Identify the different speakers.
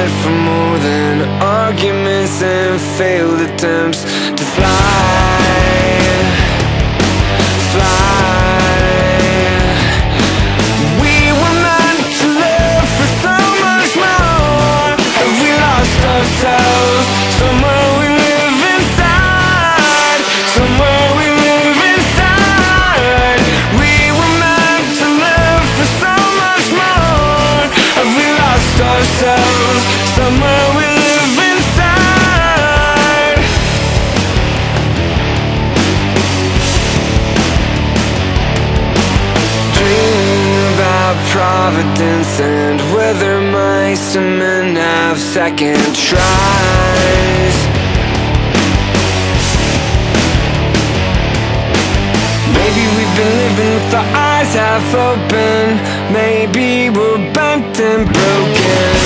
Speaker 1: settled for more than arguments and failed attempts to fly. We were meant to live for so much more. Have we lost ourselves? Somewhere we live inside. Somewhere we live inside. We were meant to live for so much more. Have we lost ourselves? Somewhere we live inside. Dreaming about Providence and whether mice and men have second tries. Maybe we've been living with our eyes half open. Maybe we're bent and broken.